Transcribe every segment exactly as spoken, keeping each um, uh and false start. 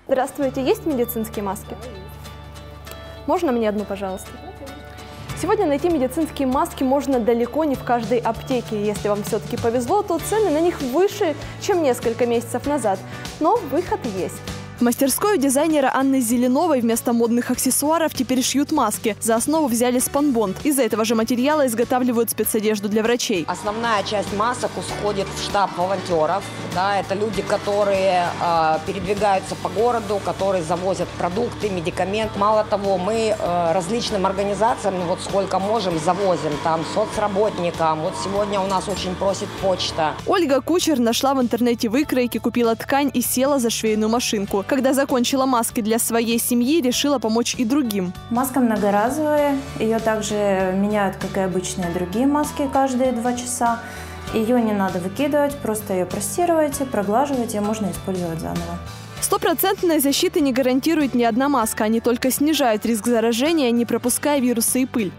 Здравствуйте, есть медицинские маски? Можно мне одну, пожалуйста? Сегодня найти медицинские маски можно далеко не в каждой аптеке. Если вам все-таки повезло, то цены на них выше, чем несколько месяцев назад. Но выход есть. В мастерской у дизайнера Анны Зеленовой вместо модных аксессуаров теперь шьют маски. За основу взяли спанбонд. Из этого же материала изготавливают спецодежду для врачей. Основная часть масок уходит в штаб волонтеров. Да, это люди, которые э, передвигаются по городу, которые завозят продукты, медикаменты. Мало того, мы э, различным организациям, вот сколько можем, завозим. Там соцработникам. Вот сегодня у нас очень просит почта. Ольга Кучер нашла в интернете выкройки, купила ткань и села за швейную машинку. Когда закончила маски для своей семьи, решила помочь и другим. Маска многоразовая. Ее также меняют, как и обычные другие маски, каждые два часа. Ее не надо выкидывать, просто ее простирываете, проглаживаете, ее можно использовать заново. Стопроцентной защиты не гарантирует ни одна маска. Они только снижают риск заражения, не пропуская вирусы и пыль.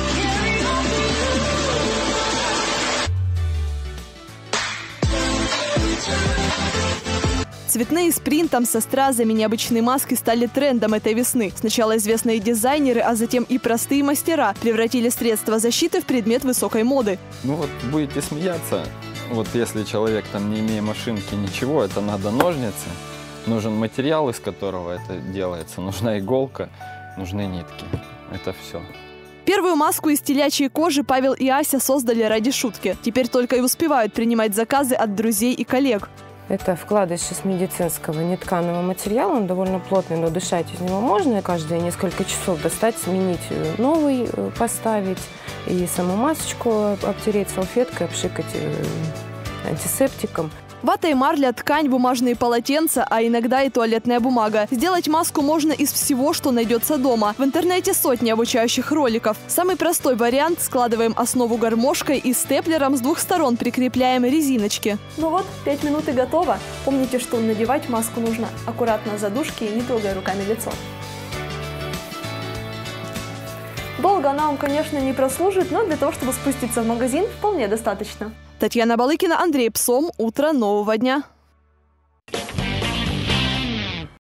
Цветные с принтом, со стразами необычные маски стали трендом этой весны. Сначала известные дизайнеры, а затем и простые мастера превратили средства защиты в предмет высокой моды. Ну вот будете смеяться, вот если человек там не имея машинки, ничего, это надо ножницы, нужен материал, из которого это делается, нужна иголка, нужны нитки. Это все. Первую маску из телячьей кожи Павел и Ася создали ради шутки. Теперь только и успевают принимать заказы от друзей и коллег. Это вкладыш из медицинского нетканого материала, он довольно плотный, но дышать из него можно. И каждые несколько часов достать, сменить новый, поставить и саму масочку обтереть салфеткой, обшикать антисептиком. Вата и марля, ткань, бумажные полотенца, а иногда и туалетная бумага. Сделать маску можно из всего, что найдется дома. В интернете сотни обучающих роликов. Самый простой вариант – складываем основу гармошкой и степлером с двух сторон прикрепляем резиночки. Ну вот, пять минут и готово. Помните, что надевать маску нужно аккуратно за дужки и не трогая руками лицо. Долго она вам, конечно, не прослужит, но для того, чтобы спуститься в магазин, вполне достаточно. Татьяна Балыкина, Андрей Псом. Утро нового дня.